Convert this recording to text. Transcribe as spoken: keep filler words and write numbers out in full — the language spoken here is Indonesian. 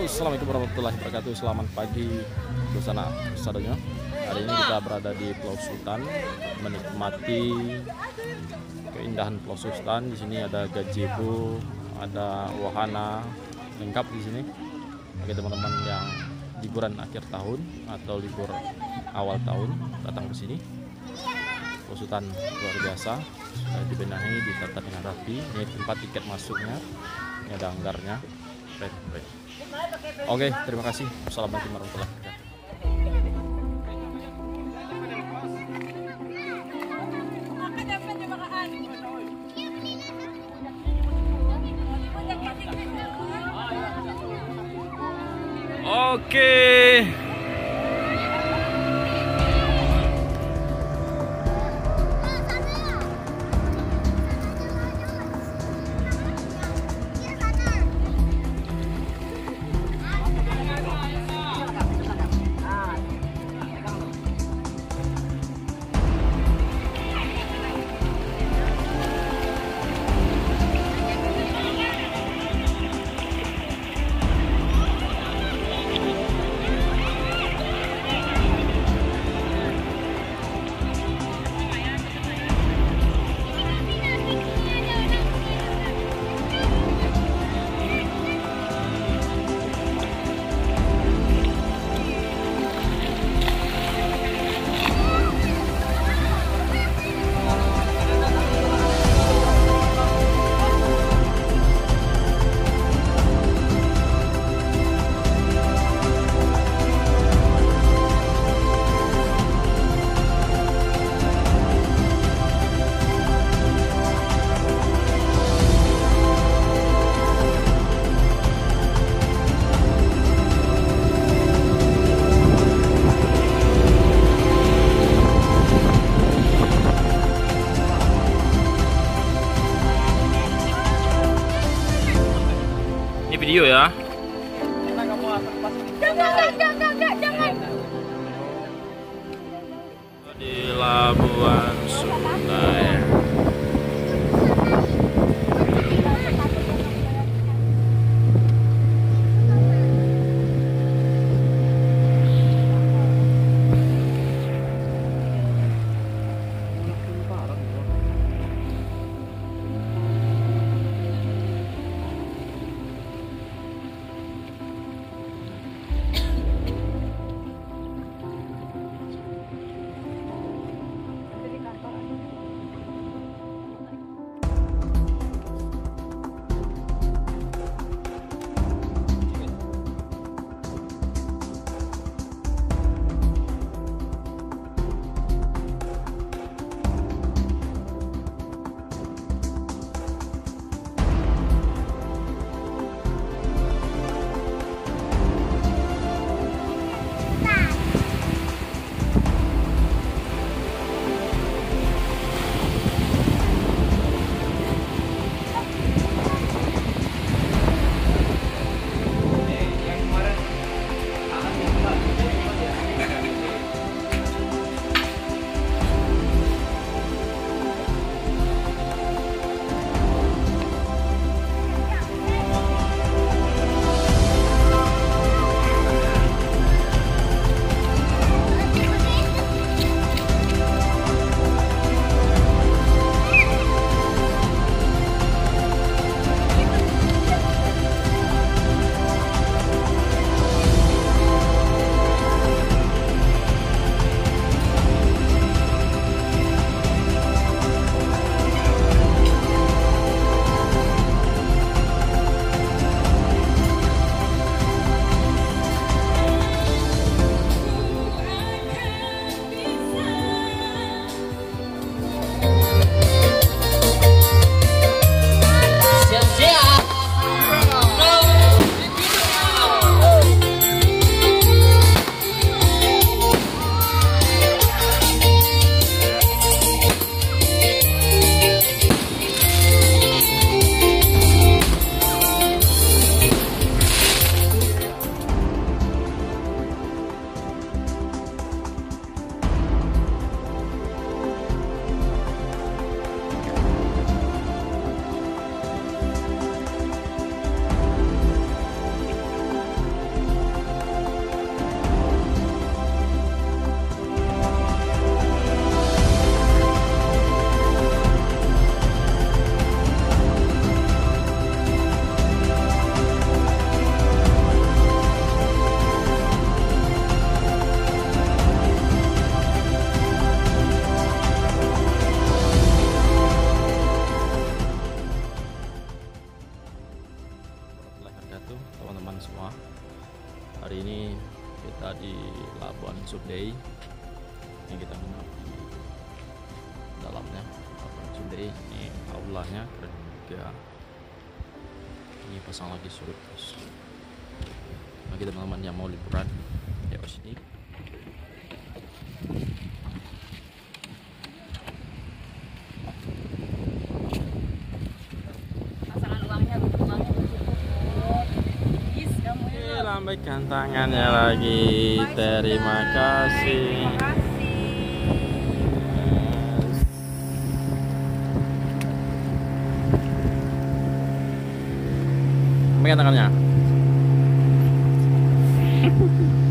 Assalamualaikum warahmatullahi wabarakatuh. Selamat pagi bersama saudara. Hari ini kita berada di Pulau Sultan menikmati keindahan Pulau Sultan. Di sini ada gazebo, ada wahana lengkap di sini bagi teman-teman yang liburan akhir tahun atau libur awal tahun datang ke sini. Pulau Sultan luar biasa, sudah dibenahi, ditata dengan rapi. Ini tempat tiket masuknya, ini ada anggarnya. Keren, keren. Oke, terima kasih. Assalamualaikum warahmatullahi wabarakatuh. Oke. Video ya. Jangan, jangan, jangan, jangan. Di Labuan Sungai. teman-teman semua. Hari ini kita di Labuan Sudey. Ini kita menginap di dalamnya Labuan Sudey. Ini aulanya keren juga. Ini pasang lagi surut guys. Bagi teman-teman yang mau liburan, ya ke sini. Pasangan uangnya, uangnya bis kamu ya. Lambaikan tangannya lagi. Terima kasih. Terima kasih. Lambaikan tangannya.